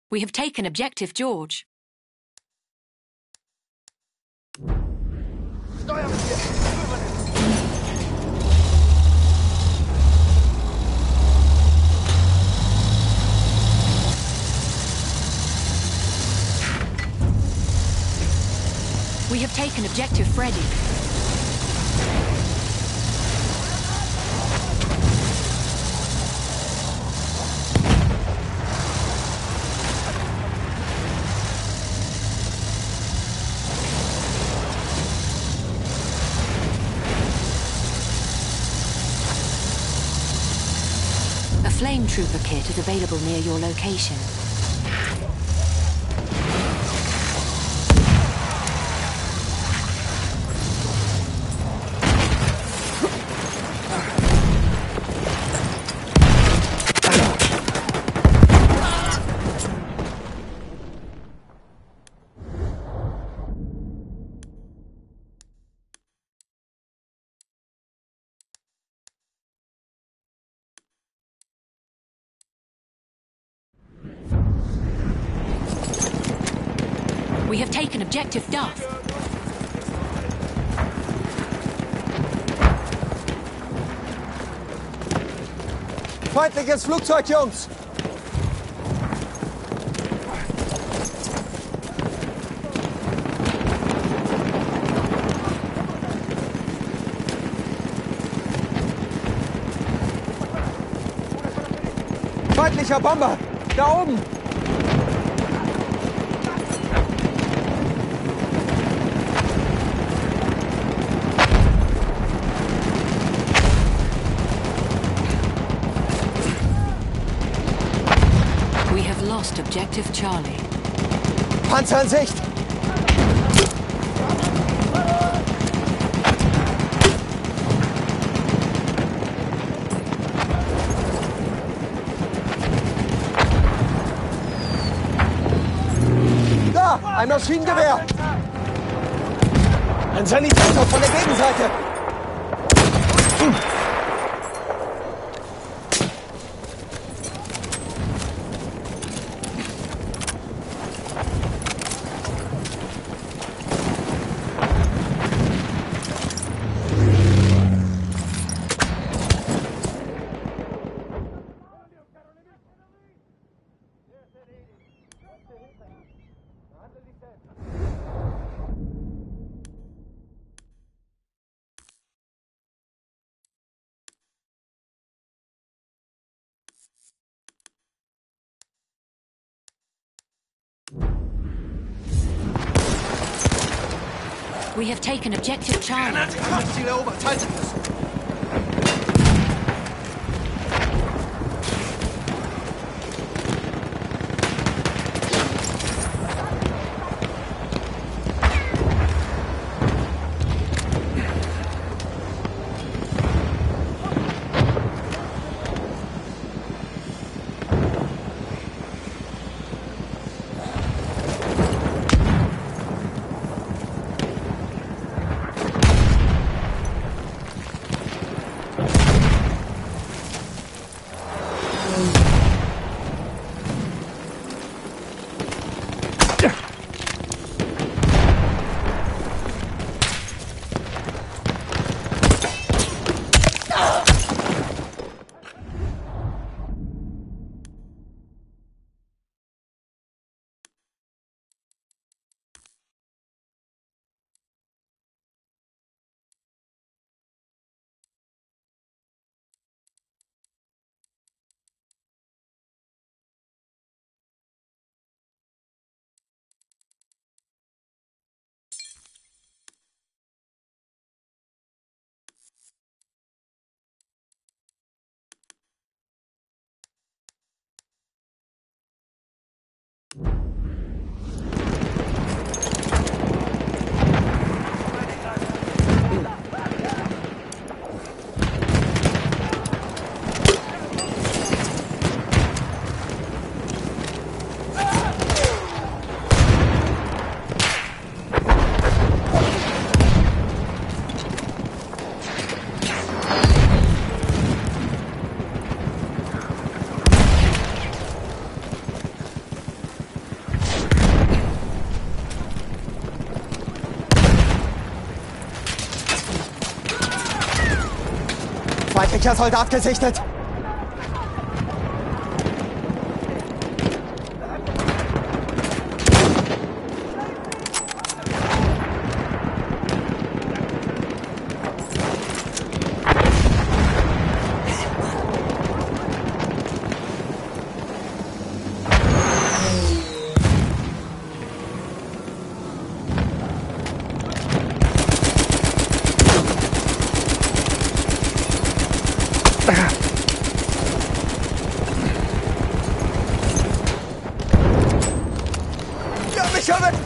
We have taken Objective George. We have taken Objective Freddy. A flame trooper kit is available near your location. We have taken Objective Duff. Feindliches Flugzeug, Jungs! Feindlicher Bomber! Da oben! We have lost Objective Charlie. Panzer in Sicht! Da! Ein Maschinengewehr! Ein Sanitäter von der Gegenseite! We have taken Objective Charlie. Ziel erobert, haltet es! Feindlicher Soldat gesichtet. Ja, mich erweckt!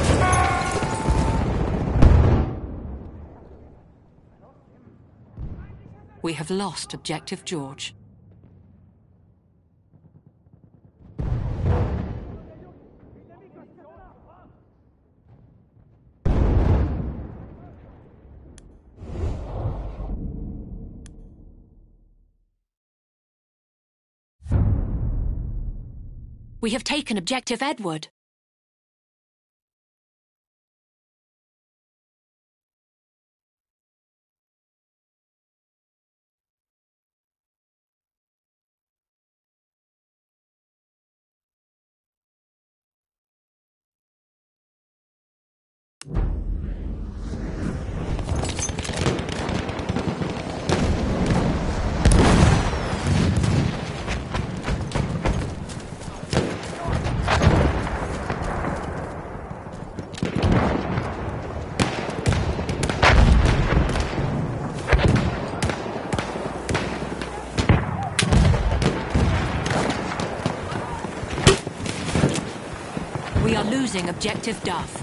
We have lost Objective George. We have taken Objective Edward. We are losing Objective Duff.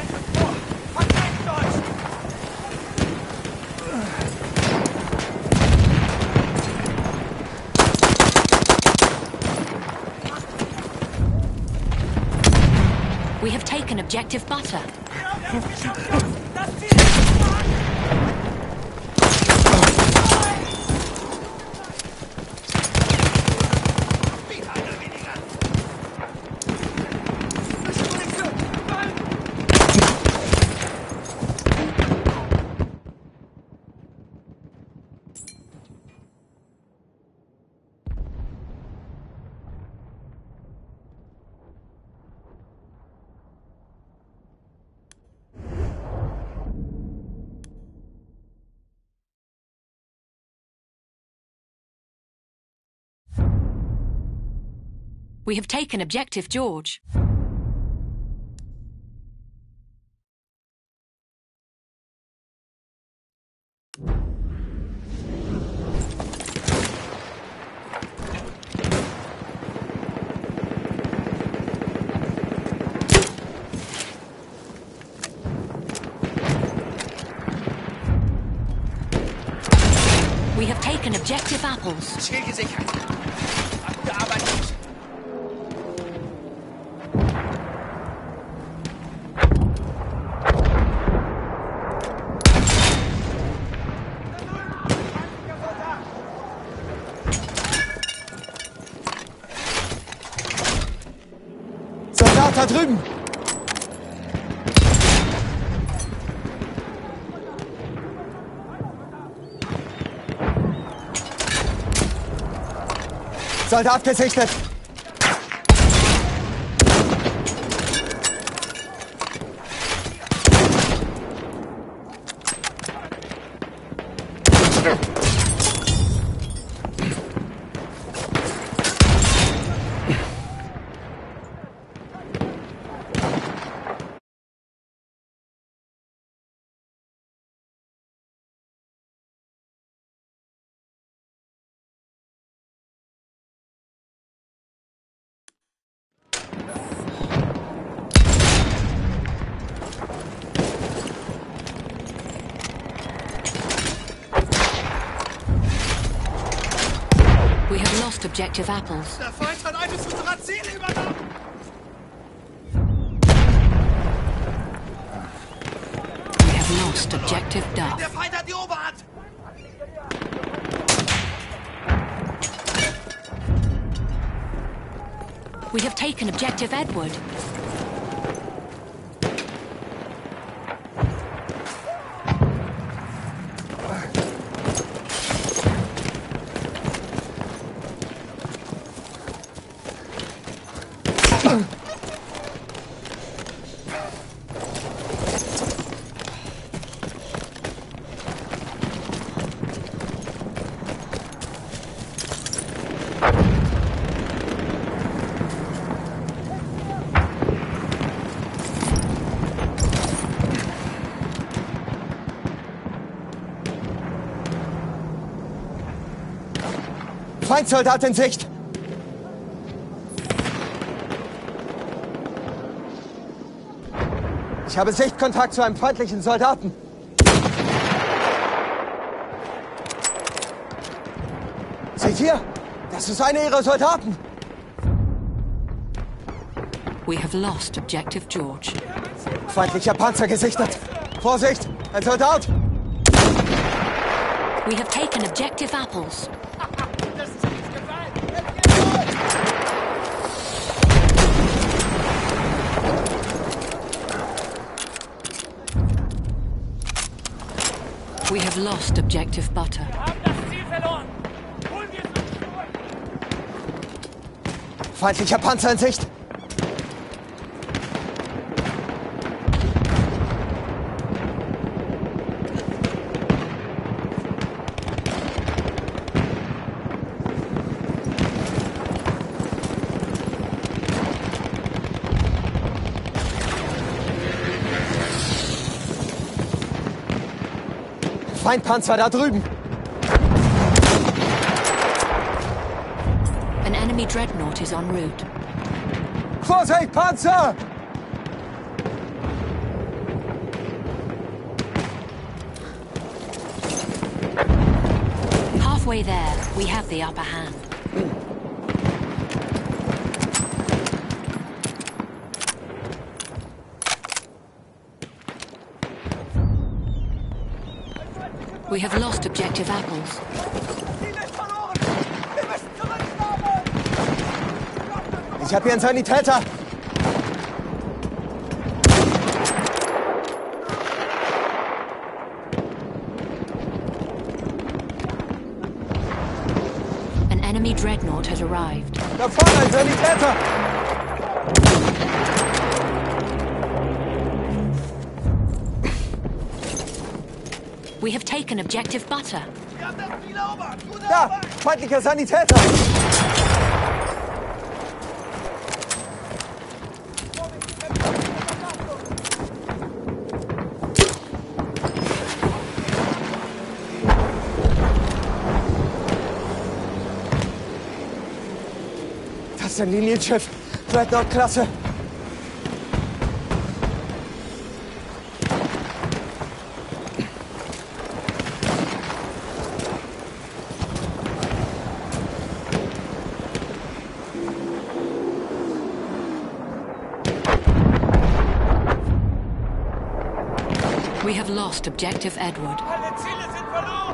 We have taken Objective Butter. We have taken Objective George. We have taken Objective Apples. Ziel gesichert. Gute Arbeit, Jungs. Soldat da drüben! Soldat gesichtet! We have lost Objective Apples. Der Feind hat eines unserer Ziele übernommen! We have lost Objective Duff. Der Feind hat die Oberhand! We have taken Objective Edward. Feindsoldat in Sicht! Ich habe Sichtkontakt zu einem feindlichen Soldaten. Seht ihr? Das ist einer ihrer Soldaten. We have lost Objective George. Feindlicher Panzer gesichtet. Vorsicht, ein Soldat! We have taken Objective Apples. We have lost Objective Butter. Feindlicher Panzer in Sicht. Feindpanzer da drüben. An enemy dreadnought is en route. Vorsicht, Panzer! Halfway there, we have the upper hand. We have lost Objective Apples. Ich habe hier einen Sanitäter. An enemy dreadnought has arrived. Da vorne ein Sanitäter. We have taken Objective Butter. Da, feindlicher Sanitäter. Das ist ein Linienschiff. Dreadnought-Klasse. We have lost Objective Edward. Alle Ziele sind verloren.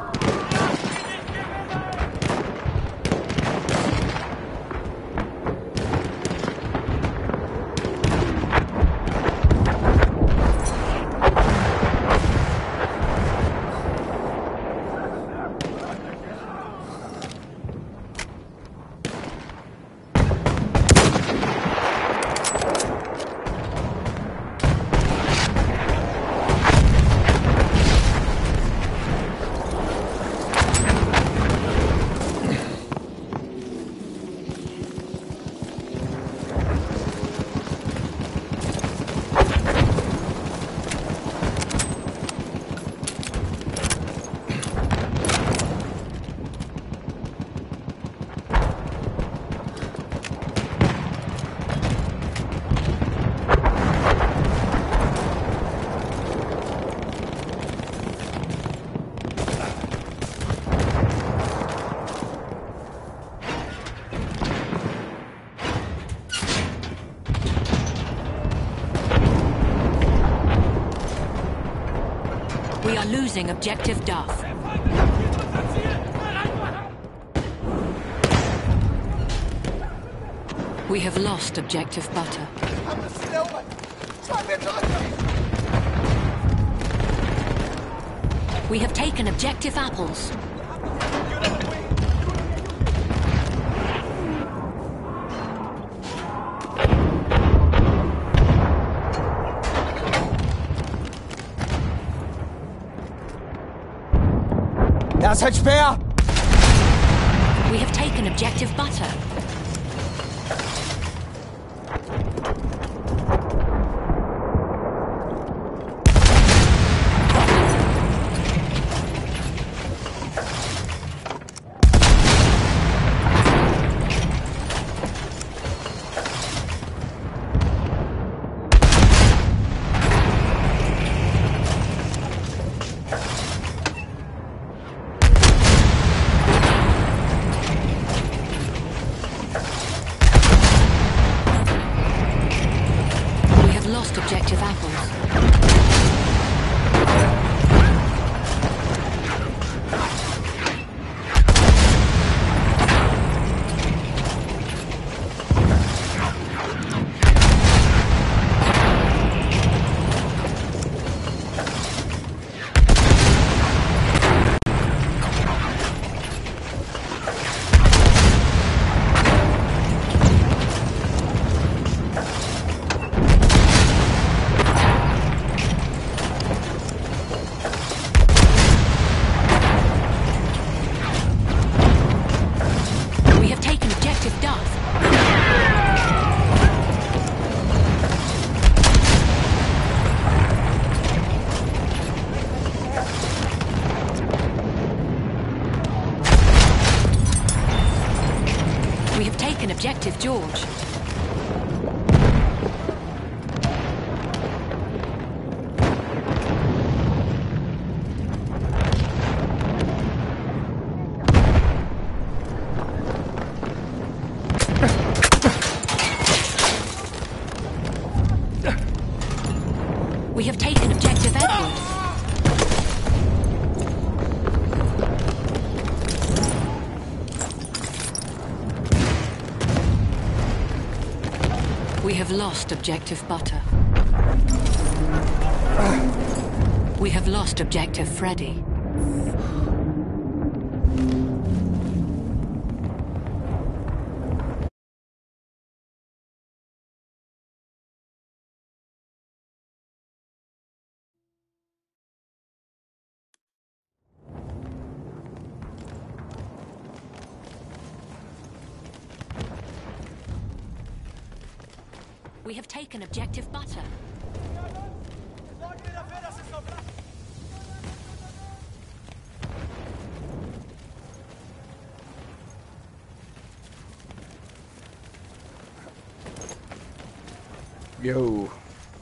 We are losing Objective Duff. We have lost Objective Butter. We have taken Objective Apples. Da ist ein Speer! We have taken Objective Butter. lost objective apples. Objective George. We have taken Objective Edward. We have lost Objective Butter. We have lost Objective Freddy. We have taken Objective Butter. Yo.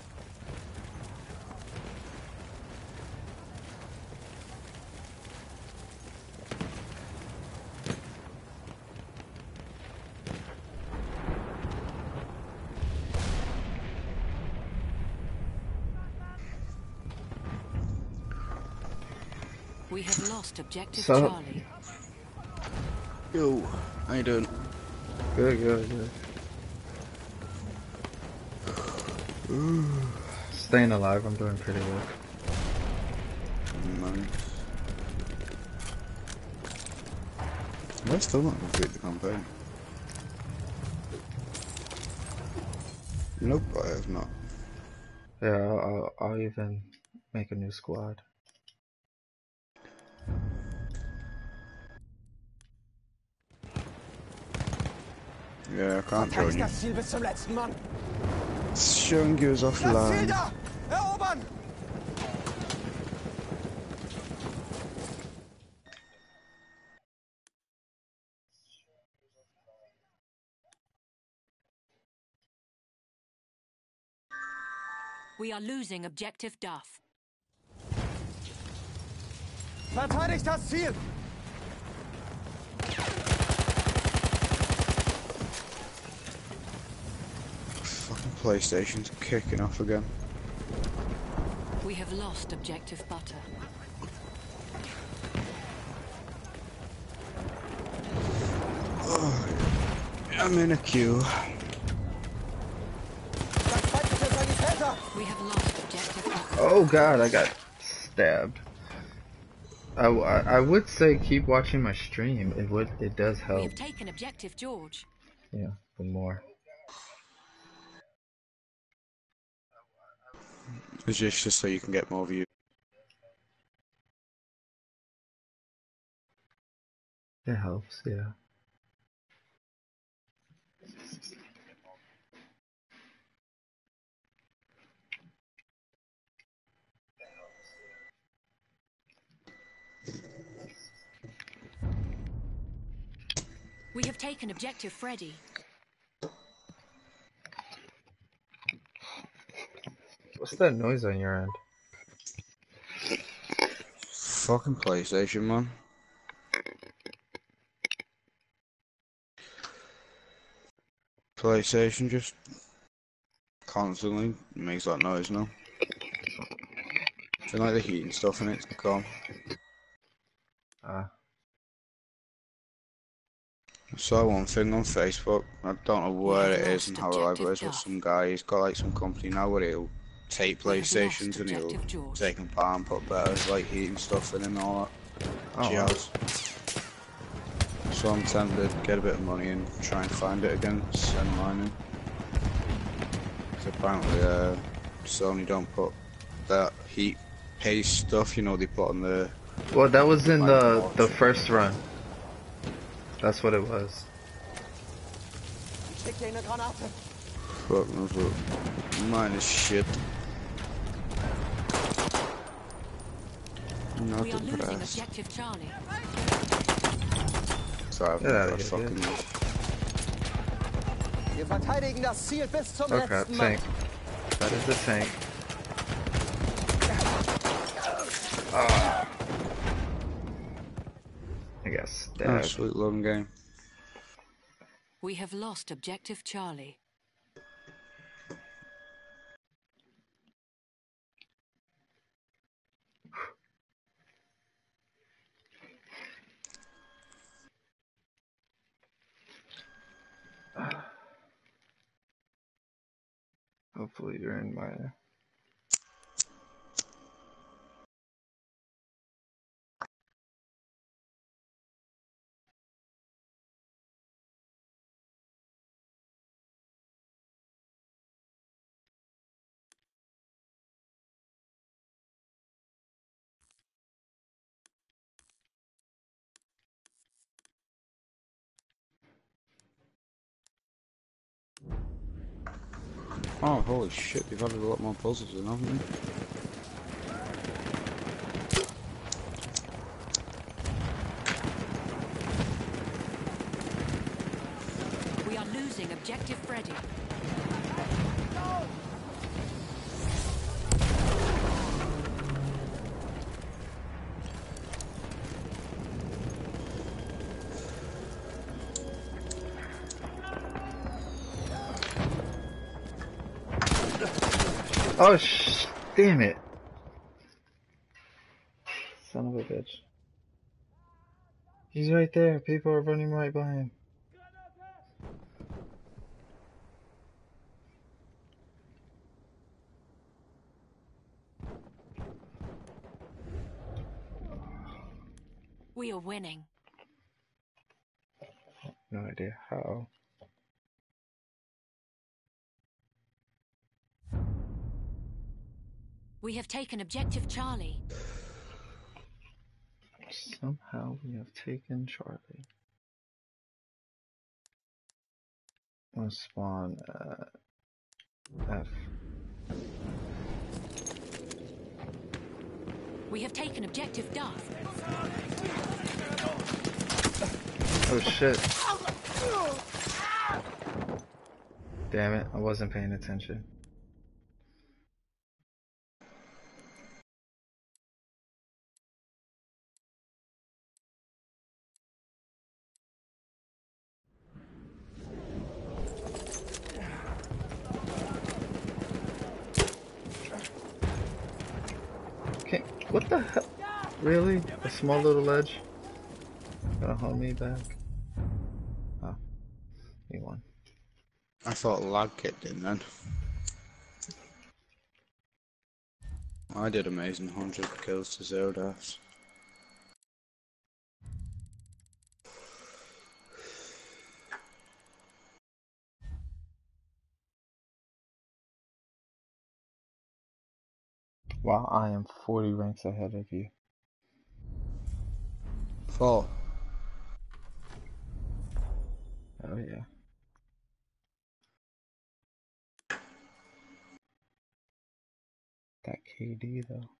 We have lost Objective Charlie. Yo, how you doing? Good, good, good. Staying alive, I'm doing pretty well. Nice. We're still not complete the campaign. Nope, I have not. Yeah, I'll even make a new squad. Yeah, I can't join you. Das Ziel bis zum letzten Mann. It's showing you as Das Ziel offline. da! Erobern! We are losing Objective Duff. Verteidigt das Ziel! Fucking PlayStation's kicking off again. We have lost Objective Butter. Oh, I'm in a queue. We have lost Objective Butter. Oh god, I got stabbed. I would say keep watching my stream. It does We help. have taken Objective George. Yeah, for more. It's just so you can get more views. It helps, yeah. We have taken Objective Freddy. What's that noise on your end? Fucking PlayStation, man. PlayStation just constantly. It makes that noise now. I think like the heat and stuff in it's gone. I saw one thing on Facebook. I don't know We where have it is lost and how reliable it objective is, but Duff. some guy, he's got like some company now where he'll take We have lost PlayStations and he'll objective George. take them apart and put better like heating stuff in and all that Oh, wow. jazz. So I'm tempted to get a bit of money and try and find it again, send mine in. 'Cause apparently Sony don't put that heat paste stuff, you know, they put on the Well, that was in like the first run. That's what it was. Ich schick dir eine Granate. fuck knows what. Mine is shit. Not We are losing impressed. objective Charlie. So I've Get never outta here, fucking dude. Wir verteidigen das Ziel bis zum Oh crap, letzten Mann. tank. That is the tank. Ah. I got oh, stabbed. sweet long game. We have lost objective Charlie. Hopefully you're in my... Oh, holy shit, they've added a lot more puzzles in, haven't they? We are losing objective Freddy. Oh damn it. Son of a bitch. He's right there. People are running right by him. We are winning. No idea how. We have taken objective Charlie. Somehow we have taken Charlie. Let's spawn F. We have taken objective Duff. Oh shit. Damn it, I wasn't paying attention. Okay, what the hell? Really? A small little ledge? Gonna hold me back? Oh, he won. I thought lag kicked in then. I did amazing, 100 kills to 0 deaths. Wow, I am 40 ranks ahead of you. 4. Oh yeah. That KD though.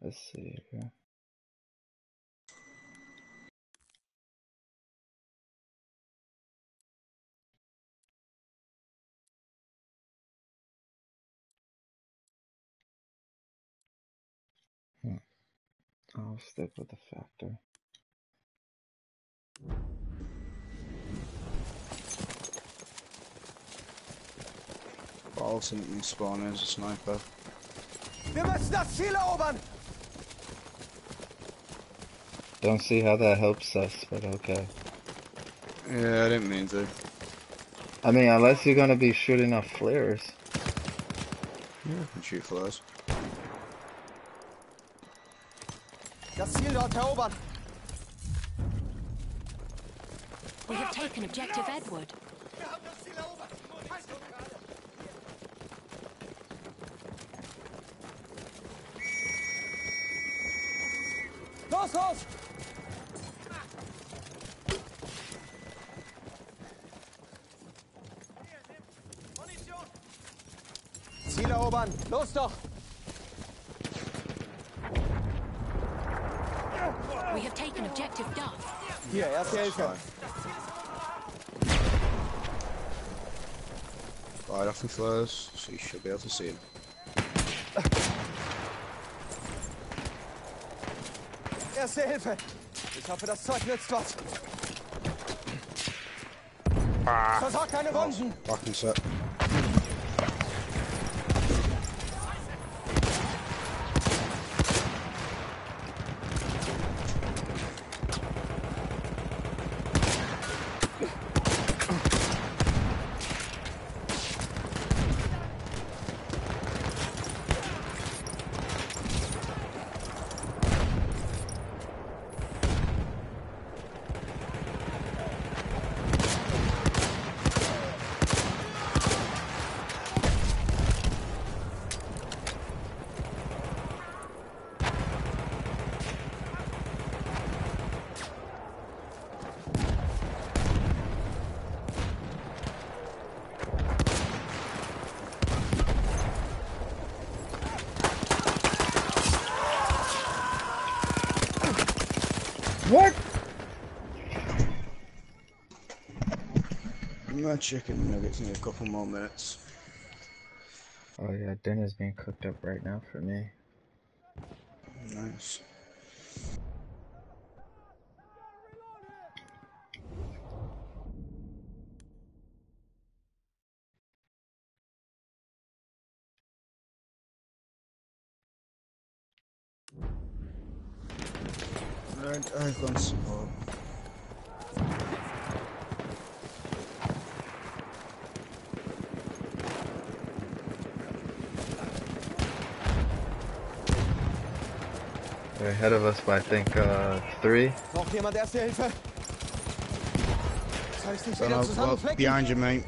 Let's see here. I'll stick with the factor. Balls in spawn as a sniper. Wir müssen das Ziel erobern! Don't see how that helps us, but okay. Yeah, I didn't mean to. I mean, unless you're gonna be shooting off flares. Yeah, I can shoot flares. Das Ziel dort erobern! We have taken objective Edward. Wir haben das Ziel erobert! Los, los! Ziel erobern! Los doch! We have taken objective Duff. Hier, erste Hilfe! Right off the flares, so you should be able to see him. Erste Hilfe! Ich hoffe, das Zeug nützt was. Versorgt deine Wunden! Back in set. What? My chicken nuggets need a couple more minutes. Oh yeah, dinner's being cooked up right now for me. Nice. Right, I've gone support. They're ahead of us by, I think, 3. Braucht jemand erste Hilfe? Soll ich dich wieder Well, zusammenflicken? behind you, mate.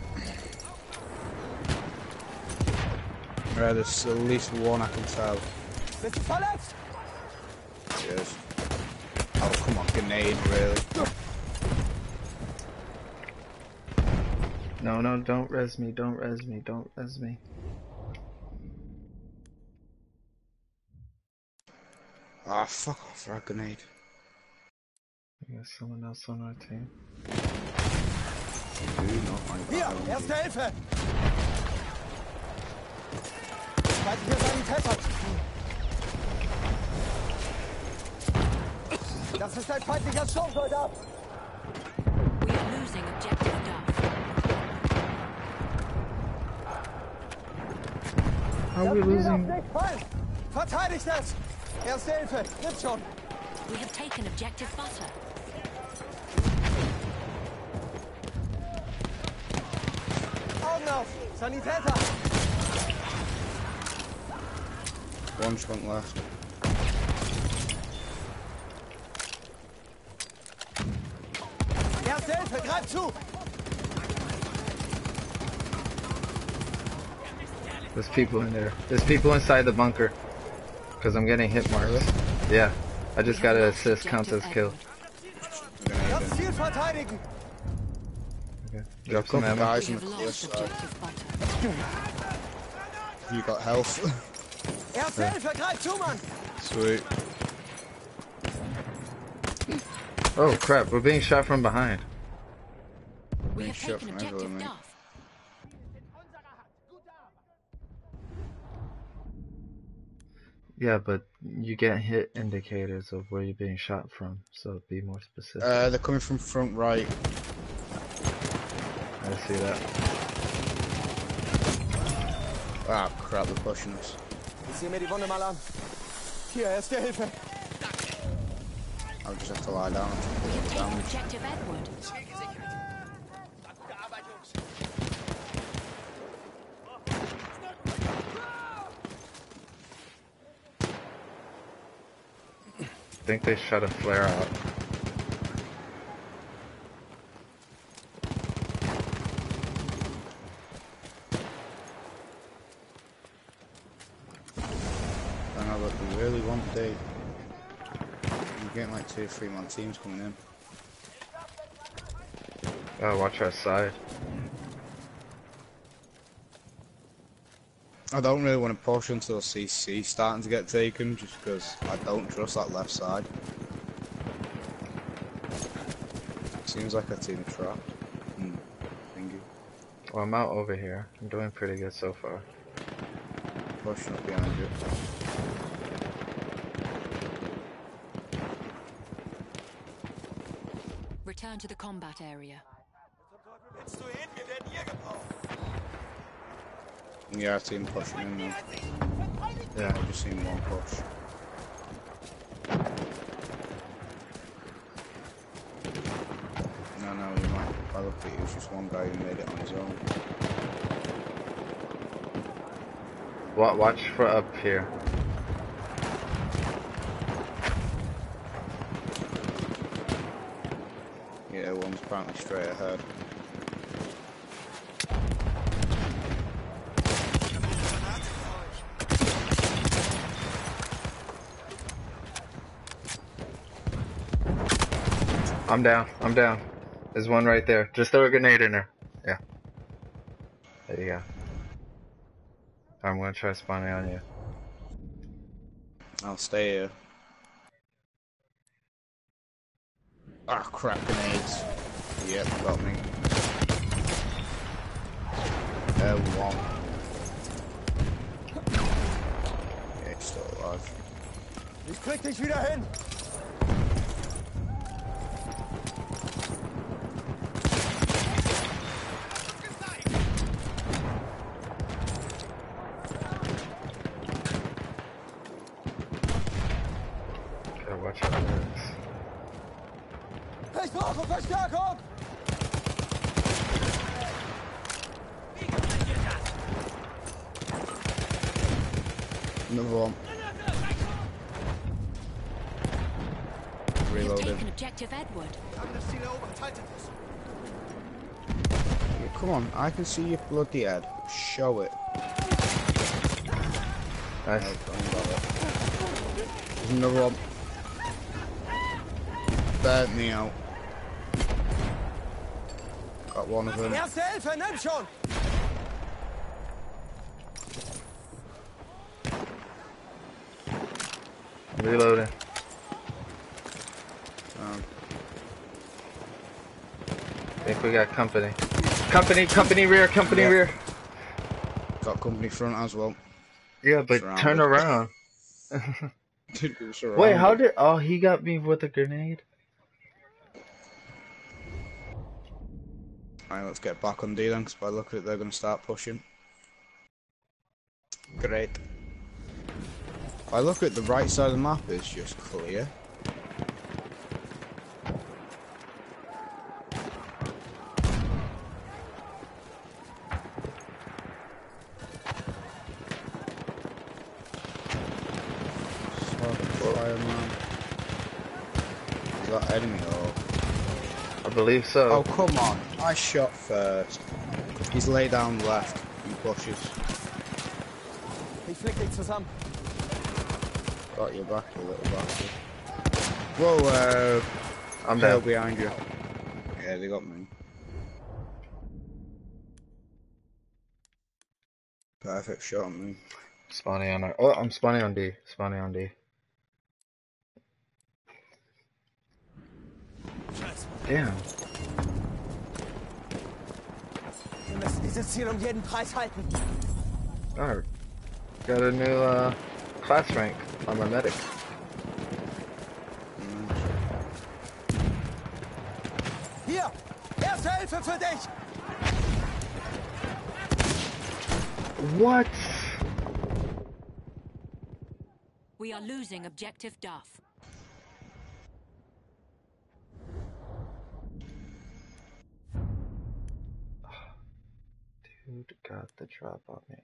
Right, there's at least one I can tell. Bist du verletzt? Yes. Oh, come on, grenade, really? No, no, don't res me, don't res me, don't res me. Ah, fuck off for a grenade. We got someone else on our team. Do not mind Hier, that. erste Hilfe! Feindlicher Sanitäter! Das ist ein feindlicher Sturmsoldat! We are losing objective Duff. How are we losing? Nicht fallen! Verteidigt es! Erste Hilfe, nimm schon! We have taken objective Butter. Augen auf! Sanitäter! One front left. Erste Hilfe, greif zu! There's people in there. There's people inside the bunker. Because I'm getting hit marks. Yeah. I just got an assist, counts as kill. Das Ziel verteidigen! Okay. Drop some ammo. Guys We on have the cliff lost side. objective Butter. You got health. Erste Hilfe, greif zu, Mann! Sweet. Oh crap, we're being shot from behind. We Being have shot taken from everywhere, objective mate. Duff. Yeah, but you get hit indicators of where you're being shot from, so be more specific. They're coming from front right. I see that. Ah, crap, they're pushing us. Ich sehe mir die Wunde mal an. Hier, erste Hilfe. I'll just have to lie down and We have take the taken damage. objective Edward. I think they shut a flare out. I know, but we really want the... We're getting like 2 or 3 man teams coming in. Watch our side. I don't really want to push until CC starting to get taken, just because I don't trust that left side. Seems like a team trapped. Thingy. Well, I'm out over here. I'm doing pretty good so far. Pushing up behind you. Return to the combat area. Yeah, team pushing in now. Yeah. I've just seen one push. No, you might. If I look at you, it's just one guy who made it on his own. Watch for up here. Yeah, one's apparently straight ahead. I'm down. I'm down. There's one right there. Just throw a grenade in there. Yeah. There you go. I'm gonna try spawning on you. I'll stay here. Ah, crap, grenades. Yep, got me. One. Yeah, he's still alive. Ich krieg dich wieder hin. Gotta watch out for this. Ich brauche Verstärkung. Another one. We have Reloaded. taken objective Edward. Yeah, come on, I can see your bloody head. Show it. Nice. No, don't bother. There's another one. Burnt me out. Got one of them. Erste Hilfe, nimm schon. Reloading. I think we got company. Company rear, company Yeah. rear. Got company front as well. Yeah, but Surrounded. turn around. Wait, how did... Oh, he got me with a grenade? Alright, let's get back on D then, because by the look at it, they're going to start pushing. Great. By the look at the right side of the map, is just clear. Fire, man. Is that enemy or? I believe so. Oh, come on. I shot first. He's laid down left. He pushes. Ich flick dich zusammen. Got your back, you little bastard. Whoa, I'm hell down. behind you. Yeah, they got me. Perfect shot on me. Spawning on our... Oh, I'm spawning on D. Spawning on D. Damn. Wir müssen dieses Ziel um jeden Preis halten. Alright. Got a new class rank on my medic. Hier! Erste Hilfe für dich! What? We are losing objective Duff. Dude got the drop on me.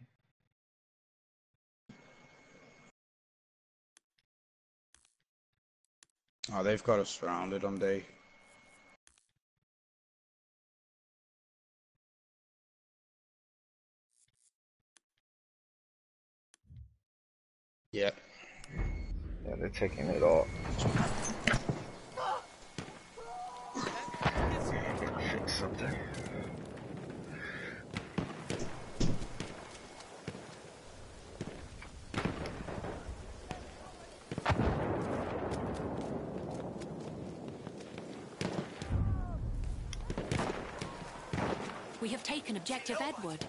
Oh, they've got us surrounded on D. Yeah. Yeah, they're taking it all. Fix something. We have taken objective Edward.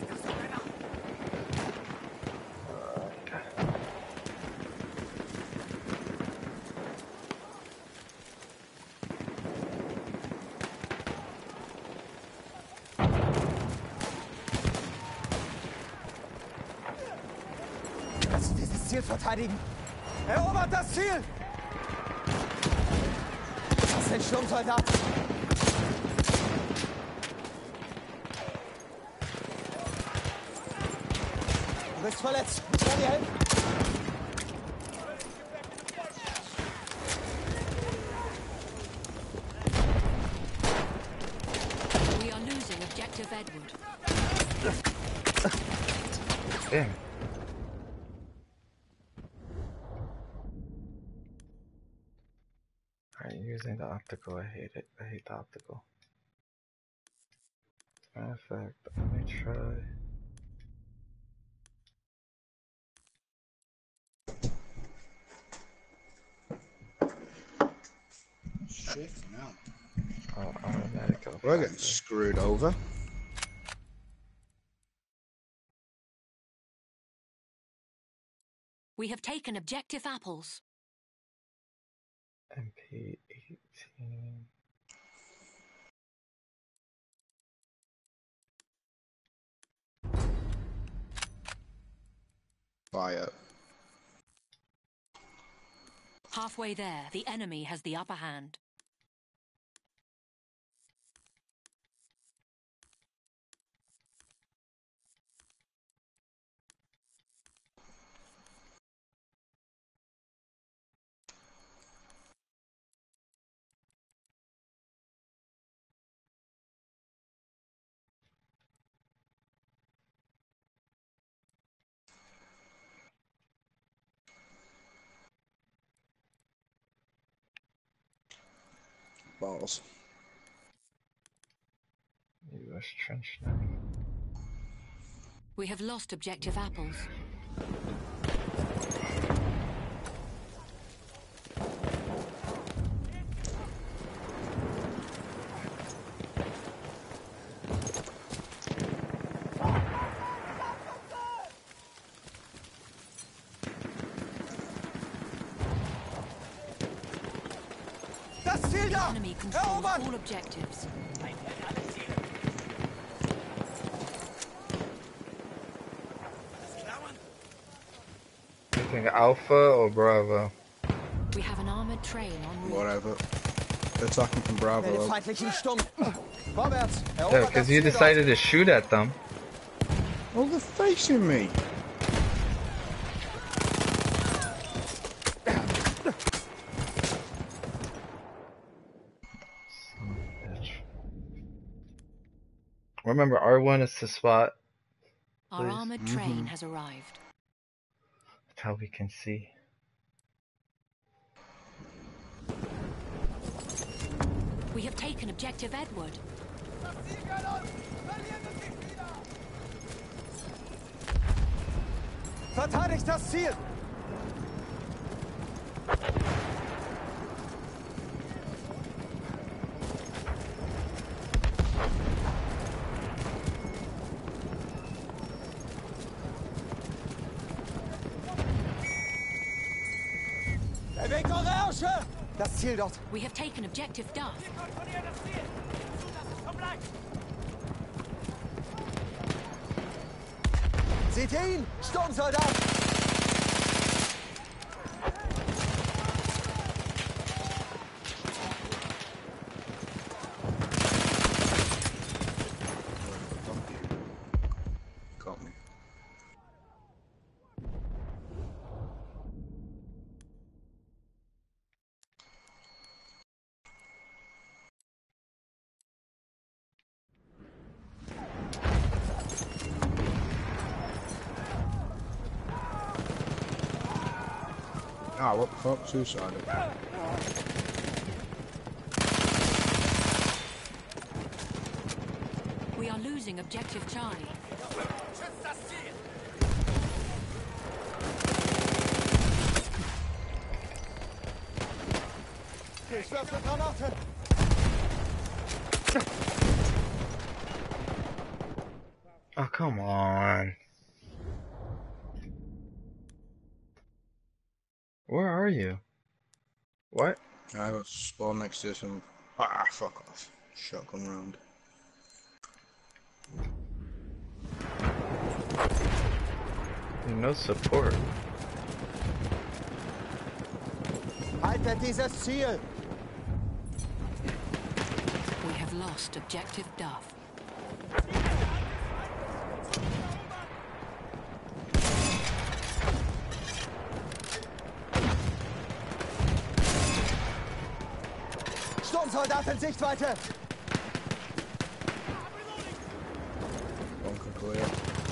Lass uns dieses Ziel verteidigen. Erobert das Ziel! Das sind Sturmsoldaten. Du bist verletzt. Ich kann dir helfen. We are losing objective Edward. Damn. Alright, using the optical, I hate it. I hate the optical. Matter of fact, let me try. Shit, now. Automatic. We're getting screwed over. We have taken objective apples. MP18. Fire. Halfway there, the enemy has the upper hand. Balls. US trench now. We have lost objective apples. Das Ziel da! Enemy controls Erobern! all objectives. You think Alpha or Bravo? We have an armored train en route. Whatever. Attacking from Bravo. Melde feindlichen Sturm. Vorwärts! Yeah, Erobert das because you Ziel dort. decided to shoot at them. Oh, they're facing me. Bitch. Remember, R1 is to spot. Our Please. armored train has arrived. That's how we can see. We have taken objective Edward. Verteidigt das Ziel! Bursche! Das Ziel dort. We have taken objective Duff. Seht ihr ihn? Sturmsoldat! Got me. Ah, what the fuck? Suicidal. We are losing objective Charlie. Ich werfe Granate! Oh, come on. Where are you? What? I got spawned next to some. Ah, fuck off. Shotgun round. No support. Haltet dieses Ziel! We have lost objective Duff. Sturmsoldat in Sichtweite! Bunker clear.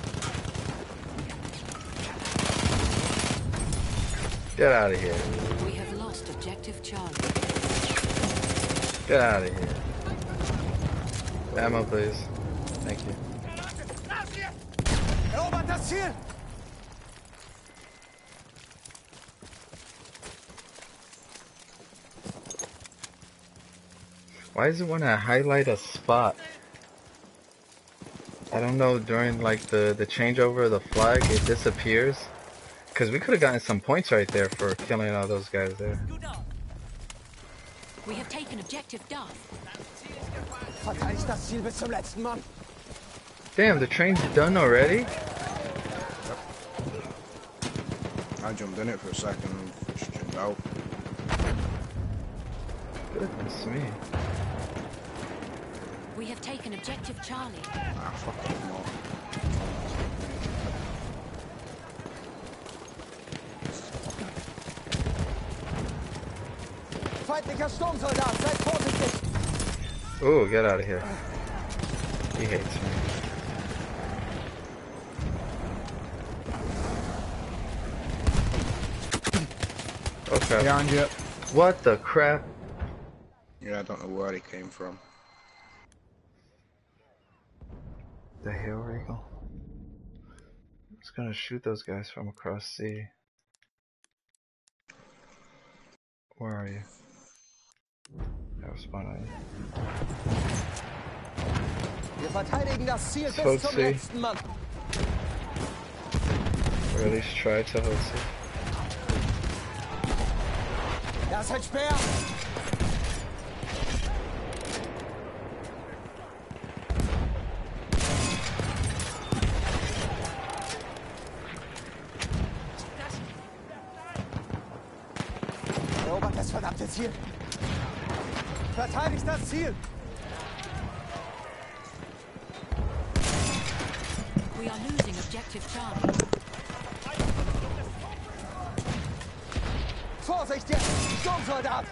Get out of here. We have lost objective Charlie. Get out of here. Ammo, please. Thank you. Erobert das Ziel! Why does it want to highlight a spot? I don't know, during like the changeover of the flag, it disappears. Because we could have gotten some points right there for killing all those guys there. We have taken objective Duff. Verteidigt das Ziel bis zum letzten Mann! Damn, the train's done already? I jumped in it for a second and just jumped out. Goodness me. We have taken objective Charlie. Ah, fuck off, no. Feindlicher Sturmsoldat, seid vorsichtig! Ooh, get out of here. He hates me. Okay. Behind you. What the crap? Yeah, I don't know where he came from. The Hail Regal. I'm just gonna shoot those guys from across sea. Where are you? I was spawned on you. Wir verteidigen das Ziel Let's bis hope zum so. letzten Mann! Or at least try to hold sea. Das wird schwer! Erobert das verdammte Ziel! Verteidigt das Ziel! We are losing objective Charlie. Vorsicht jetzt! Sturmsoldat!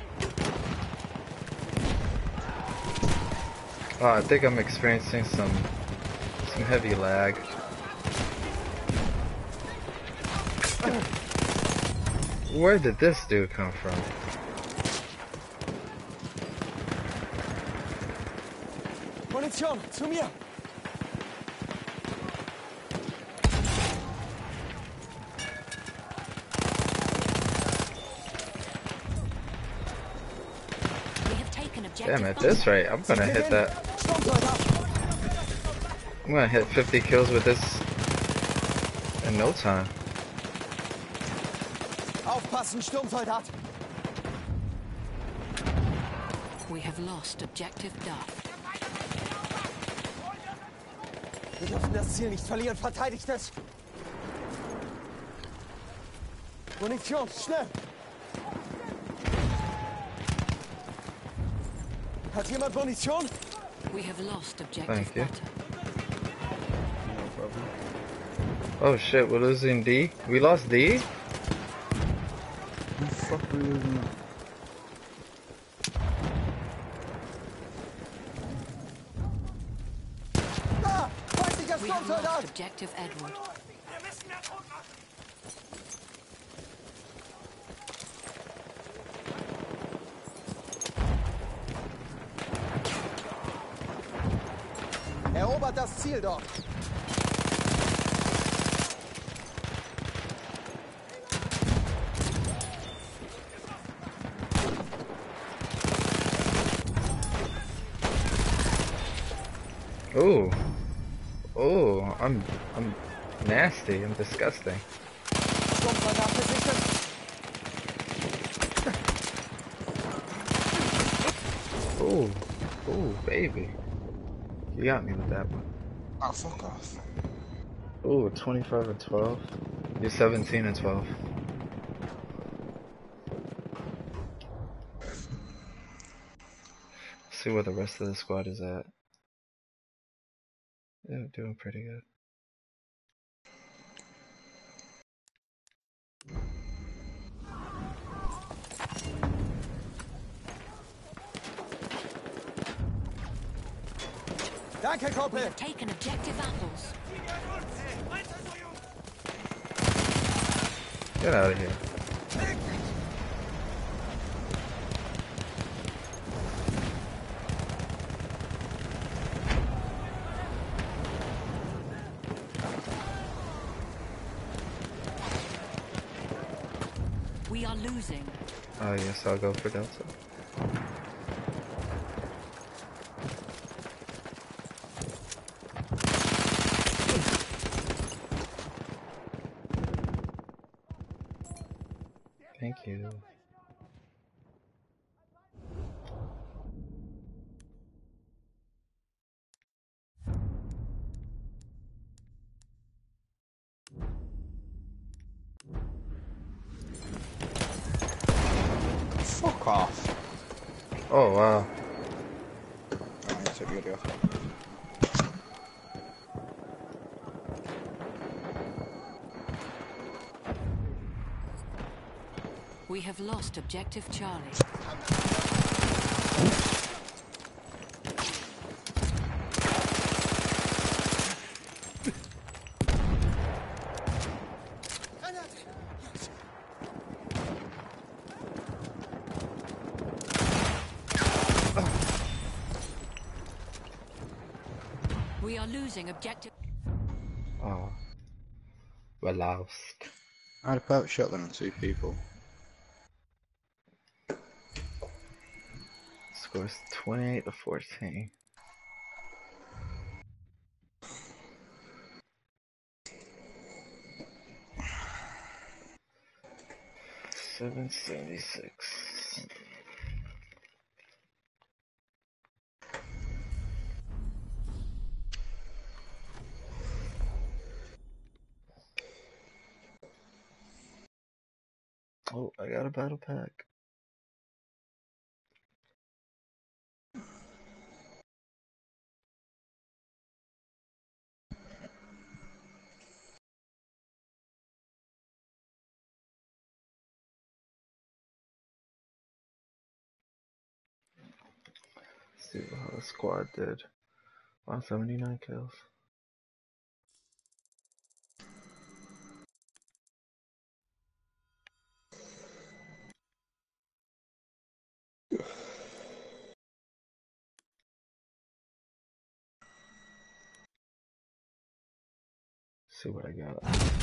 Oh, I think I'm experiencing some heavy lag. Where did this dude come from? Munition, zu mir! We have taken objective Damn, at this rate, I'm gonna hit that. Sturmsoldat! I'm gonna hit 50 kills with this in no time. Aufpassen, Sturmsoldat! have lost objective Duff. Wir dürfen das Ziel nicht verlieren. Verteidigt es! Munition, schnell! Hat jemand Munition? We have lost objective Thank you. Butter. No problem. Oh shit, we're losing D? We lost D? The fuck are we losing that? Da! Feindlicher We have Sturmsoldat! lost objective Edward. Erobert das Ziel dort! Ooh. Oh, I'm nasty. I'm disgusting. Sturmsoldat gesichtet! Ooh. Ooh, baby. You got me with that one. Oh, fuck off. Ooh, 25 and 12. You're 17 and 12. See where the rest of the squad is at. Yeah, doing pretty good. Danke, We Kumpel! have taken objective apples. Get out of here. We are losing. Oh, yes, I'll go for Delta. Thank you. Fuck off. Oh, wow. I need to take the audio off. We have lost objective Charlie. We are losing objective. Oh. We're lost. I had a pellet shotgun on 2 people. Scores 28 to 14. $776. Oh, I got a battle pack. Let's see how the squad did. Wow, 79 kills. See what I got.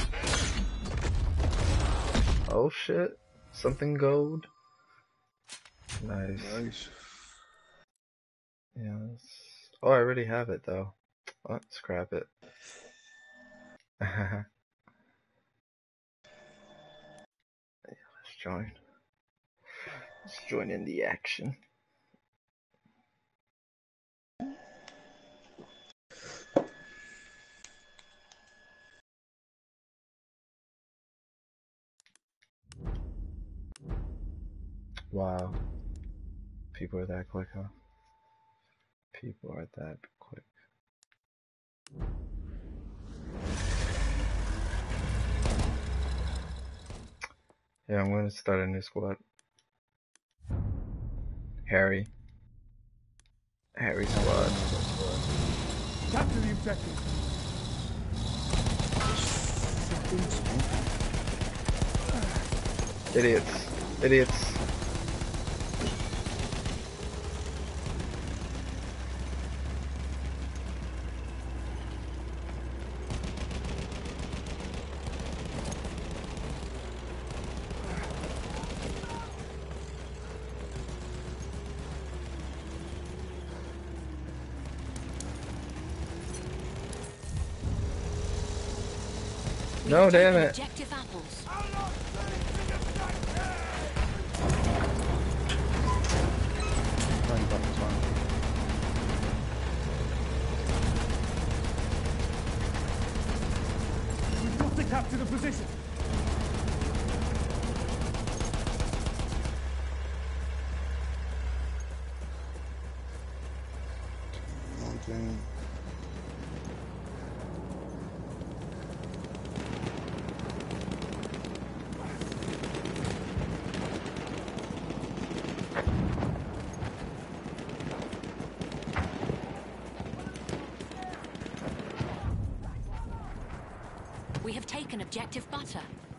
Oh shit. Something gold. Nice. Nice. Yes. Oh, I already have it though. Oh, scrap it. Yeah, let's join. Let's join in the action. Wow. People are that quick, huh? People are that quick. Yeah, I'm gonna start a new squad. Harry squad. Capture the objective. Idiots. No, damn it. Objective apples. Going back to time. We've got to capture the position. Okay. We have taken objective butter.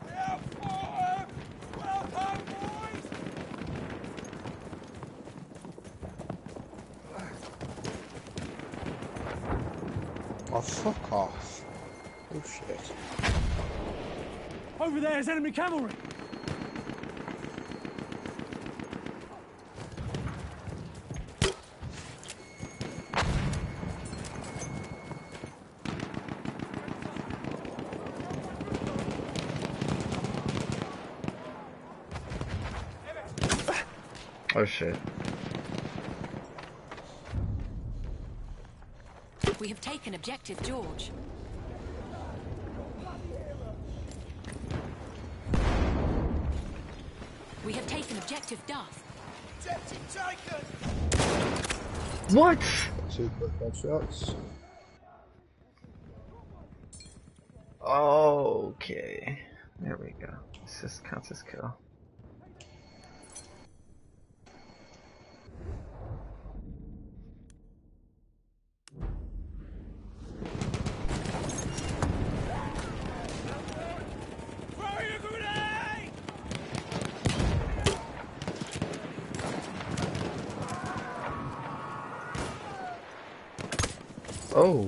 Oh, fuck off. Oh, shit. Over there is enemy cavalry. Oh shit. We have taken objective George. We have taken objective Duff. Objective taken. What? 2 quick headshots. Okay. There we go. This just counts as kill. Oh.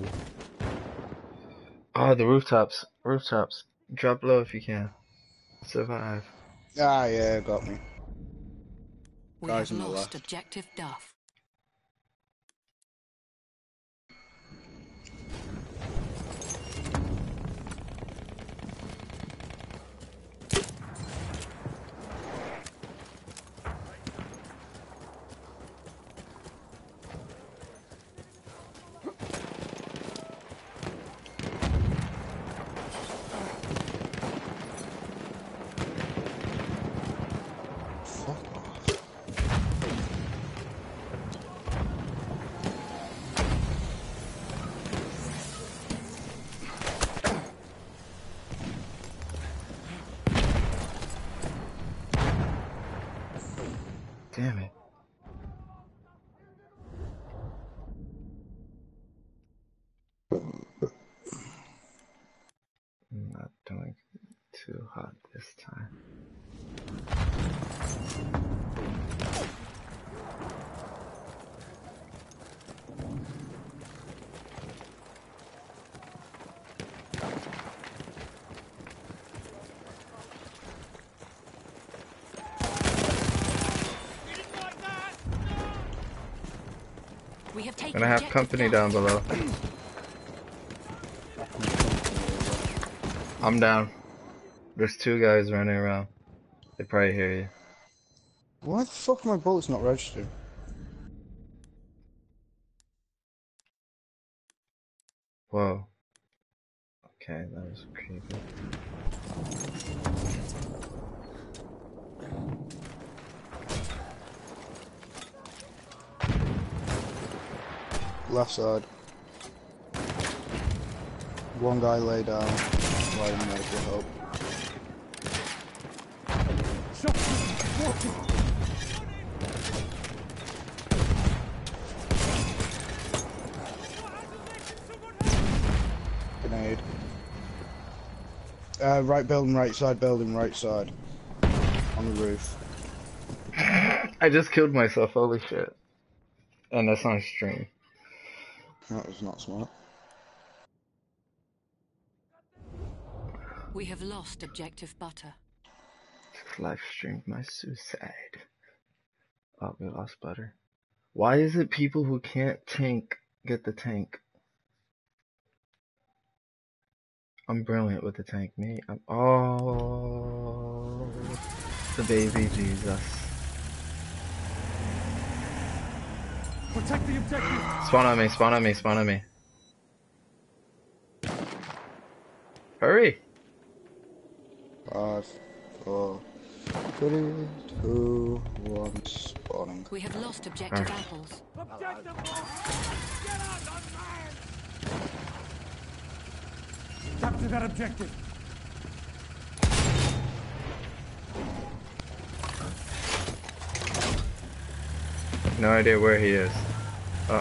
Oh, the rooftops. Rooftops. Drop low if you can. Survive. Ah, yeah, got me. We Guys have on the lost left. objective Duff. Fuck off. Damn it. I'm not doing too hot this time. We have taken Gonna have objective company Duff. down below. I'm down. There's 2 guys running around. They probably hear you. Why the fuck are my bullets not registered? Whoa. Okay, that was creepy. Left side. One guy lay down. Providing medical help. Grenade. Right building, right side, building, right side. On the roof. I just killed myself, holy shit. And that's on stream. That was not smart. We have lost objective butter. Live streamed my suicide. Oh, we lost butter. Why is it people who can't tank get the tank? I'm brilliant with the tank, mate. Oh, the baby Jesus. Protect the objective. Spawn on me, spawn on me, spawn on me. Hurry! 5, 4, 3, 2, 1, spawning. We have lost objective apples. Objective get out on man! Capture that objective. No idea where he is. Oh.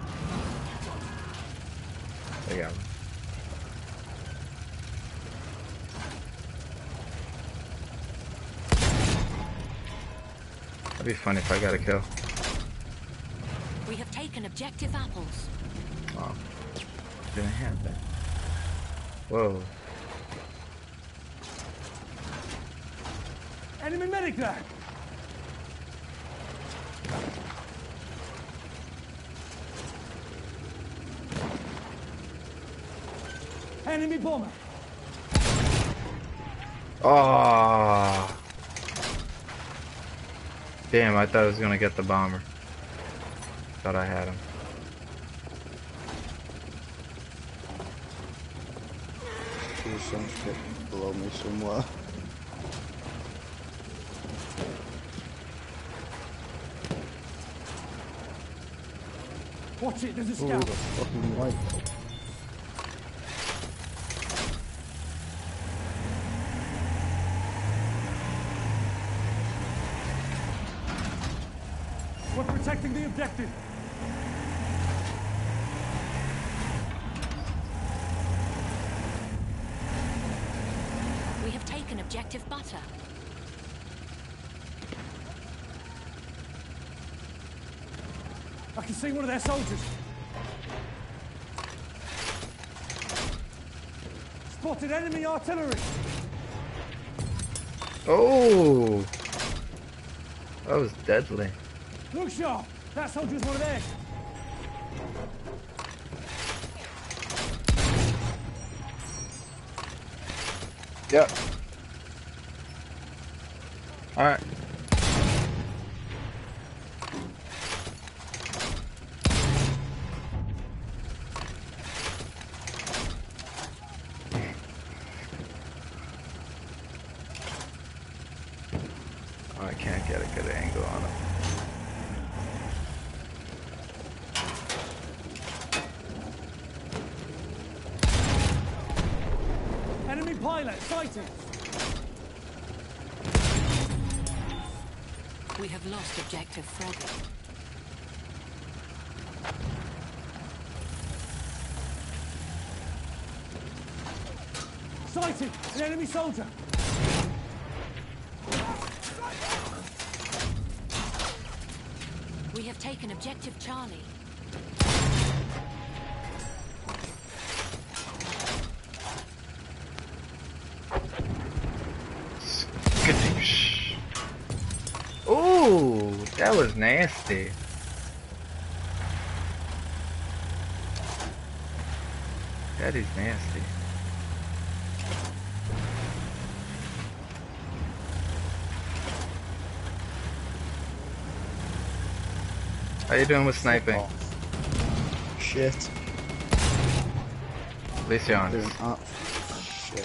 I got him. That'd be funny if I got a kill. We have taken objective apples. Oh. Didn't happen. Whoa. Enemy medic there. Enemy bomber. Oh. Damn, I thought I was gonna get the bomber. Thought I had him. There's some shit below me somewhere. Watch it, there's a Ooh, scout. the fucking white. We're protecting the objective. We have taken objective butter. I can see one of their soldiers. Spotted enemy artillery. Oh. That was deadly. Look sharp. That soldier's one of theirs. Yep. Alright. Oh, I can't get a good angle on it. Enemy pilot sighted. We have lost objective Freddy. Sighted. An enemy soldier. We have taken objective Charlie. Skadoosh. Ooh, that was nasty. That is nasty. How you doing with sniping? Oh. Shit. At least you're honest. Doing up. Shit.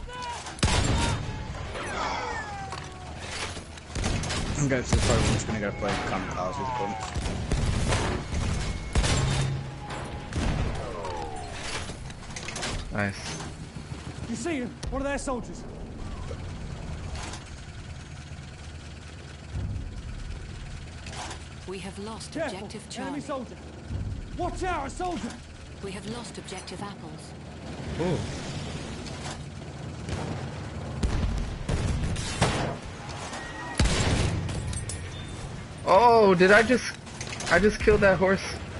I'm going to the phone. I'm just going to go play kamikaze with punch. Nice. You see him? One of their soldiers. We have lost Careful. objective Charlie. Enemy soldier. Watch out, a soldier. We have lost objective apples. Ooh. Oh, did I just killed that horse?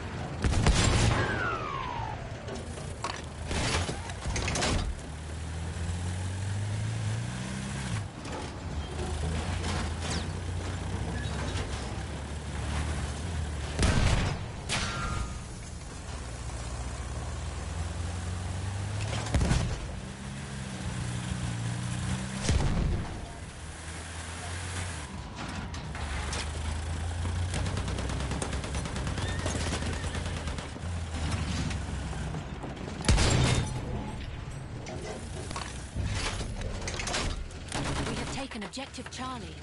Objective Charlie.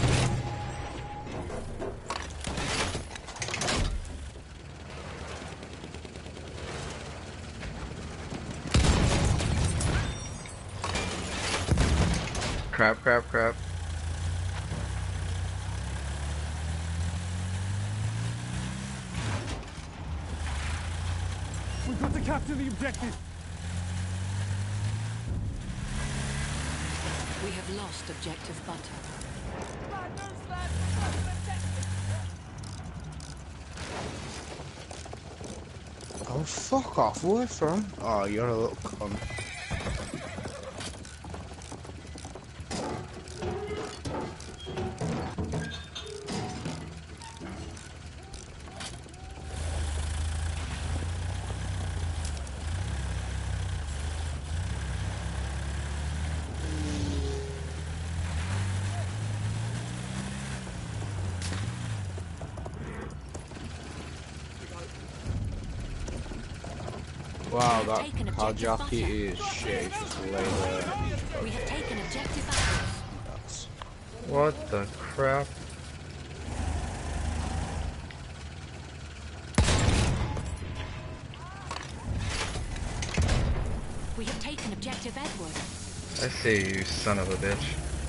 Crap. We've got to capture the objective. We have lost objective butter. Oh, fuck off. Where from? Oh, you're a little cunt. Wow, that Kajaki is shit. It's just lay there. We have taken objective apples. What the crap? We have taken objective Edward. I see you, son of a bitch.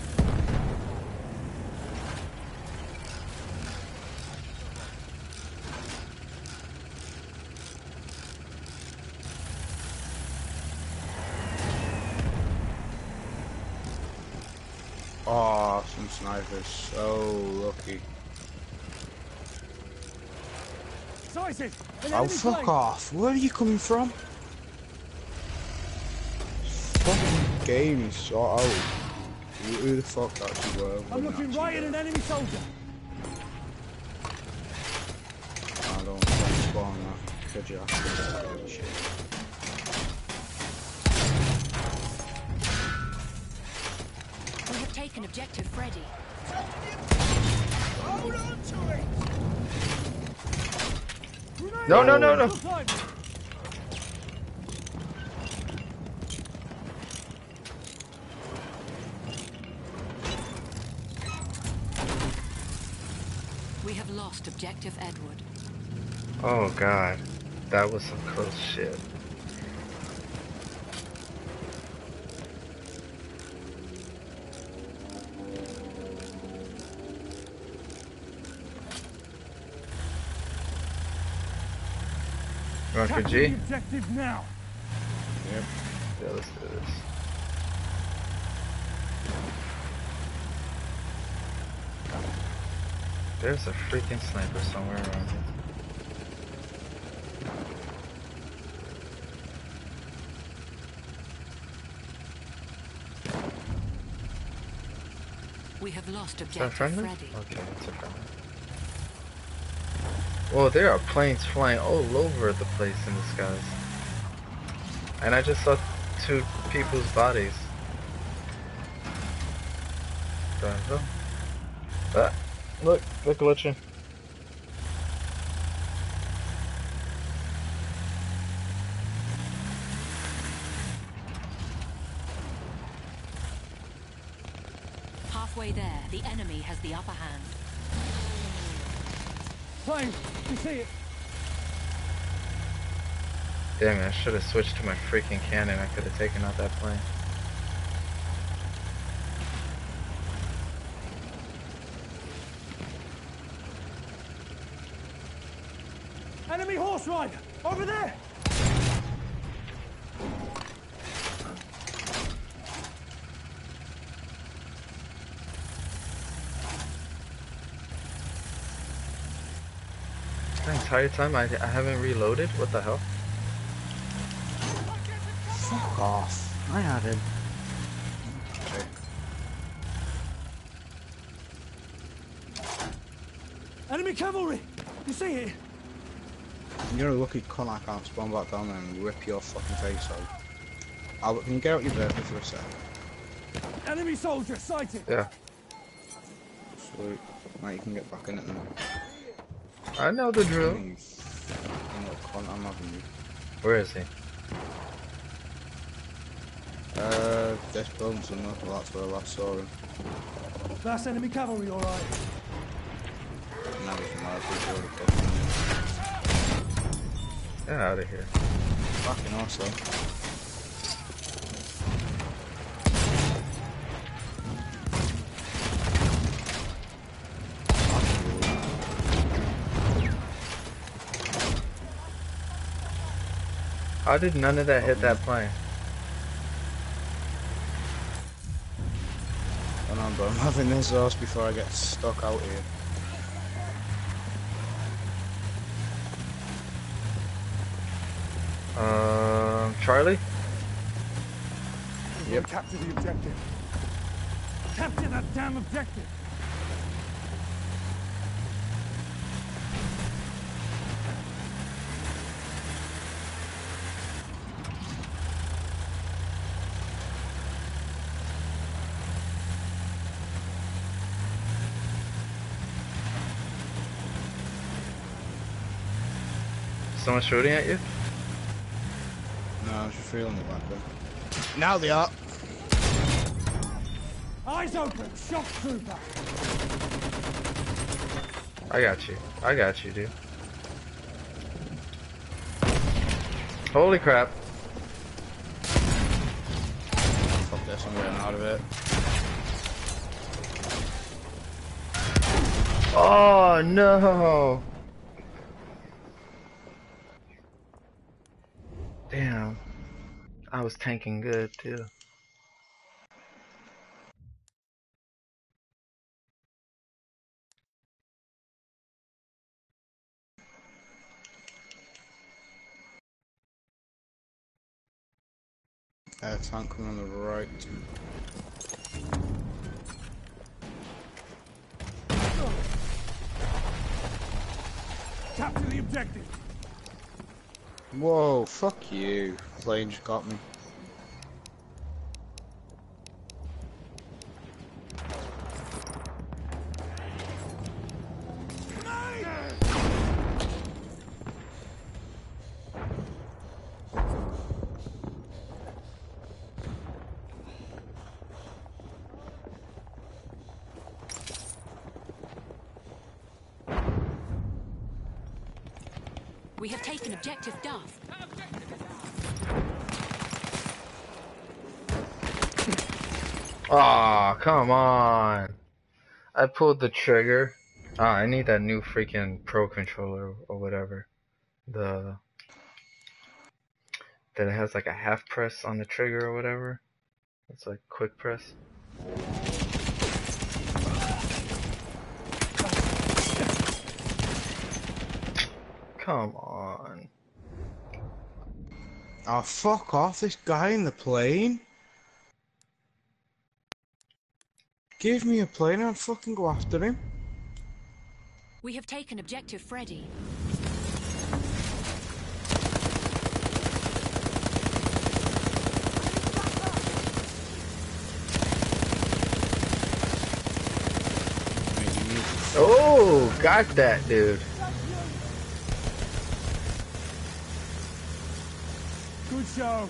Oh, some snipers. So lucky. Oh, fuck off. Where are you coming from? Fucking game is so out. Who the fuck actually were? I'm looking right at an enemy soldier. I don't spawn that. Kajaki. Shit. We have taken objective Freddy. Hold on to it. No. We have lost objective Edward. Oh god, that was some close shit. Going for G? Objective now. Yep. Yeah, let's do this. There's a freaking sniper somewhere around here. We have lost Is that objective friendly? Freddy. Okay, that's a friendly. Well, there are planes flying all over the place in the skies. And I just saw 2 people's bodies. The hell? Ah, look, they're glitching. Halfway there, the enemy has the upper hand. Plane, you see it? Damn it, I should have switched to my freaking cannon. I could have taken out that plane. Enemy horse rider! Over there! The entire time I haven't reloaded? What the hell? Fuck off. I had him. Okay. Enemy cavalry! You see it? You're a lucky cunt I can't spawn back down there and rip your fucking face out. Albert, can you get out your vehicle for a sec? Enemy soldier sighted! Yeah. Sweet. Right, you can get back in it now. I know the drill. You little cunt, I'm having you. Where is he? This building somewhere, well, that's where I last saw him. That's enemy cavalry, alright. Now he's mad, he's already killed him. Get out of here. Fucking awesome. How did none of that hit that plane? Hold on, bro, I'm having this horse before I get stuck out here. Charlie? Yep. Capture the objective. Capture that damn objective! Someone shooting at you? No, I'm just feeling it back there. Now they are! Eyes open! Shock trooper! I got you. I got you, dude. Holy crap. Fuck this, I'm getting out of it. Oh no! Damn. I was tanking good too. Tank coming on the right. Capture the objective! Whoa, fuck you. Plane just got me. We have taken objective Duff. Aw, come on. I pulled the trigger. Ah, I need that new freaking Pro controller or whatever. That it has like a half press on the trigger or whatever. It's like quick press. Come on. Oh, fuck off, this guy in the plane. Give me a plane and I'll fucking go after him. We have taken objective Freddy. Oh, got that dude. Good show!